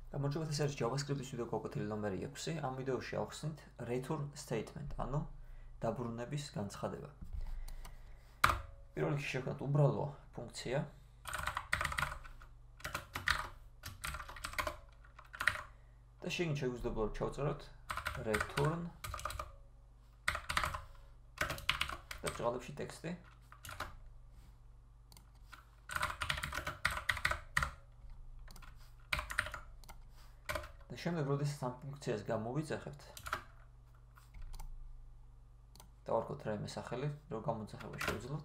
გამარჯობათ, ეს არის JavaScript-ის ვიდეო გაკვეთილი ნომერი 6. ამ ვიდეოში ავხსნით return statement, ანუ დაბრუნების განცხადება. პირველ რიგში შევქმნათ უბრალო ფუნქცია. და შეგიძლიათ შეგვიძლია ჩავწეროთ return და ბრალებში ტექსტი. და შემდეგ როდესაც ამ ფუნქციას გამოვიძახებთ და ვარქოთ რაიმე სახელი, რომ გამოძახება შევძლოთ.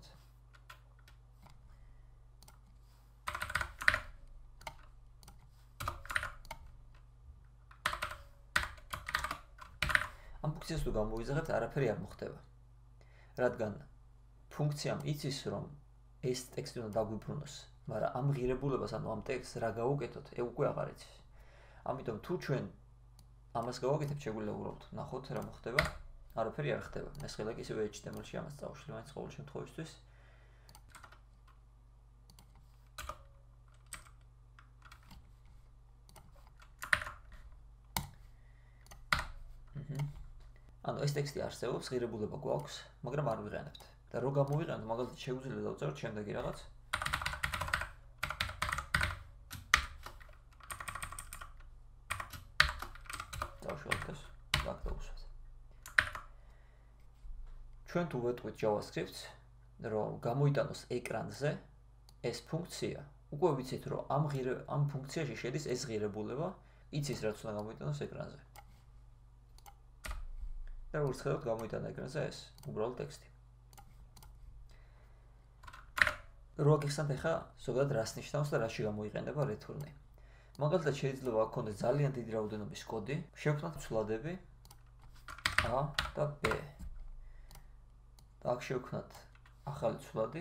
ამ ფუნქციას თუ გამოვიძახებთ, არაფერი არ მოხდება. რადგან ფუნქციამ იცის, რომ ეს ტექსტი უნდა დაგვიბრუნოს, მაგრამ ამ ღირებულებას, ანუ ამ ტექსტს რა გავუკეთოთ, უკვე აღარ იცის. ამიტომ თუ ჩვენ ამას გავაკეთებთ, შეგვიძლია უბრალოდ ნახოთ რა მოხდება. არაფერი არ ხდება. მე ხელაკ ისევე HTML-ში ამას წავშლი, მაინც ყოველ შემთხვევაში. ანუ ეს ტექსტი არსებობს, ღირებულება გვაქვს, მაგრამ არ ვიყენებთ. და რო გამოვიყენოთ, მაგალითად შეგვიძლია დავწეროთ შემდეგი რაღაც. ჩვენ თუ ვეტყვით JavaScript-ს, რომ გამოიტანოს ეკრანზე ეს ფუნქცია, უკვე ვიცით, რომ ამ ფუნქციაში შედის ეს ღირებულება, იცის რაც უნდა გამოიტანოს ეკრანზე. და როგორც ხედავთ, გამოიტანა ეკრანზე ეს უბრალოდ ტექსტი. რო აგიხსნათ ახლა ზოგადად რას ნიშნავს და რაში გამოიყენება return-ი. მაგალითად შეიძლება აქ გქონდეს ძალიან დიდი რაოდენობის კოდი, შევქმნათ ცვლადები A და B. აქ შევქმნათ ახალი ცვლადი.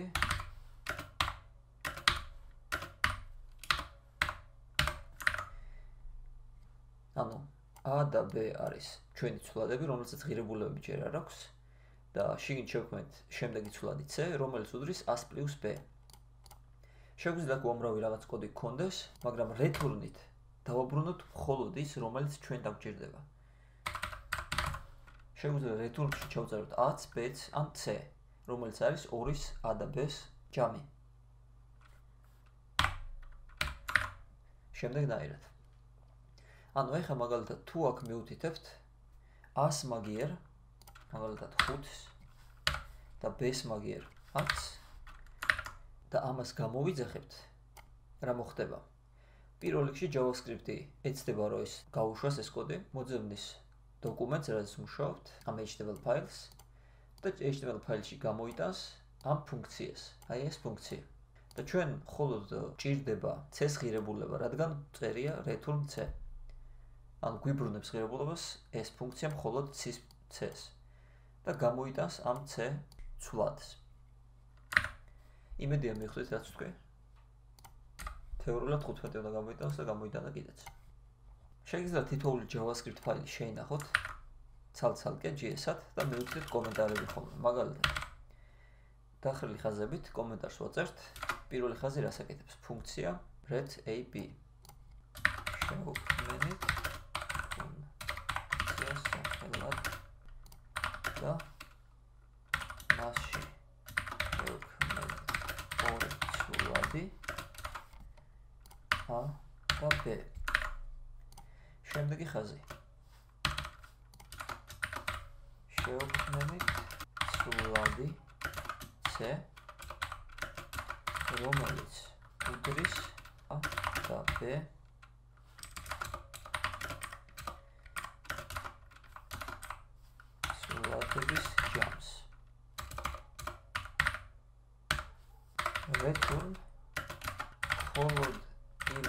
ანუ A და B არის ჩვენი ცვლადები, რომელსაც ღირებულებები ჯერ არ აქვს და შიგნით შევქმნით შემდეგი ცვლადი C, რომელიც უდრის A + B. შეგვიძლია უამრავი რაღაც კოდი გქონდეს, მაგრამ return-ით დავაბრუნოთ მხოლოდ ის, რომელიც ჩვენ დაგვჭირდება. შეგვიძლია return-ში ჩავწეროთ A-ც, B-ც ან C, რომელიც არის 2-ის A და B-ს ჯამი. შემდეგნაირად. ანუ ეხლა მაგალითად თუ აქ მივუთითებთ A-ს მაგიერ, მაგალითად 5-ს და B-ს მაგიერ 10-ს და ამას გამოვიძახებთ, რა მოხდება? პირველ რიგში JavaScript-ი ეცდება, რომ ის გაუშვას ეს კოდი, მოძებნის დოკუმენტს, სადაც მუშაობთ, ამ HTML ფაილს და HTML ფაილში გამოიტანს ამ ფუნქციას, აი ეს ფუნქცია. და ჩვენ მხოლოდ ჭირდება C-ს ღირებულება, რადგან წერია return C. ანუ გვიბრუნებს ღირებულებას ეს ფუნქცია მხოლოდ C-ს და გამოიტანს ამ C ცვლადს. იმედია მიხვდით რაც ვთქვი. თეორიულად 15 უნდა გამოიტანოს და გამოიტანა კიდეც. შეგიძლიათ თითოეული JavaScript ფაილი შეინახოთ ცალ-ცალკე JS-ად და მივუწვით კომენტარები ხოლმე. მაგალითად, დახრილი ხაზებით კომენტარს ვაწერთ. პირველი ხაზი რას აკეთებს? ფუნქცია read_ab. შევქმნით ფუნქციას სახელად და მასში შევქმნით ორი ცვლადი A და B. შემდეგი ხაზი. შევქმნით ცვლადი C, რომელიც უდრის A და B ცვლადების ჯამს. return მხოლოდ იმ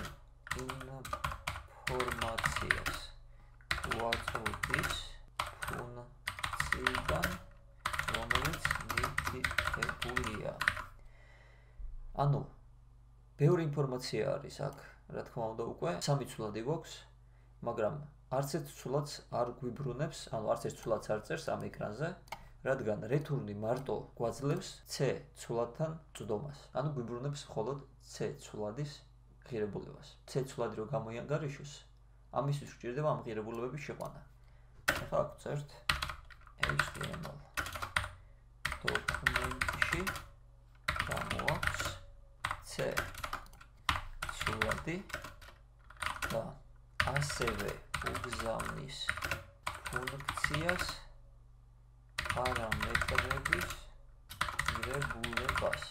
ინფორმაციას გვაწვდის ფუნქციიდან, რომელიც მითითებულია. ანუ ბევრი ინფორმაცია არის აქ, რა თქმა უნდა უკვე 3 ცვლადი გვაქვს, მაგრამ არც ერთ ცვლადს არ გვიბრუნებს, ანუ არც ერთ ცვლადს არ წერს ამ ეკრანზე, რადგან return-ი მარტო გვაძლევს C ცვლადთან წვდომას. ანუ გვიბრუნებს მხოლოდ C ცვლადის ღირებულებას. C ცვლადი რო გამოიანგარიშოს, ამისთვის გვჭირდება ამ ღირებულებების შეყვანა. ახლა აქ ვწერთ HTML დოკუმენტში გამოაქვს C ცვლადი და ასევე უგზავნის ფუნქციას პარამეტრების ღირებულებას.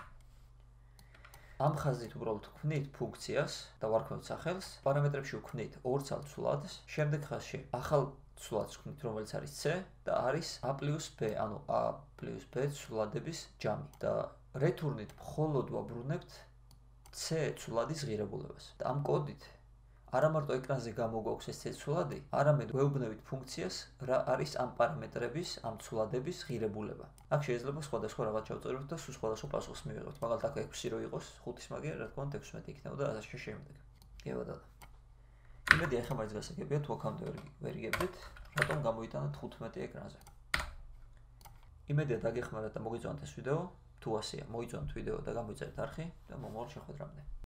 ამ ხაზით უბრალოდ ვქნით ფუნქციას და ვარქმევთ სახელს, პარამეტრებში ვქნით ორ ცალ ცვლადს, შემდეგ ხაზში ახალ ცვლადს ვქნით, რომელიც არის C და არის A+B, ანუ A+B ცვლადების ჯამი და რეთურნით მხოლოდ ვაბრუნებთ C ცვლადის ღირებულებას. და ამ კოდით არა მარტო ეკრანზე გამოგვაქვს ეს C ცვლადი, არამედ ვეუბნებით ფუნქციას, რა არის ამ პარამეტრების, ამ ცვლადების ღირებულება. აქ შეიძლება სხვადასხვა რაღაც ჩავწეროთ და სულ სხვადასხვა პასუხს მივიღებთ. მაგალითად, აქ 6 რო იყოს, 5-ის მაგია, რა თქმა უნდა 16 იქნება და ასე შემდეგ. გებადათ. იმედი ახლა მაინც გასაგებია თუ აქამდე ვერ იგებდით, რატომ გამოიტანა 15 ეკრანზე. იმედია დაგეხმარათ და მოგიწონათ ეს ვიდეო. თუ ასეა, მოიწონთ ვიდეო და გამოიწერეთ არხი და მომავალ შეხვედრამდე.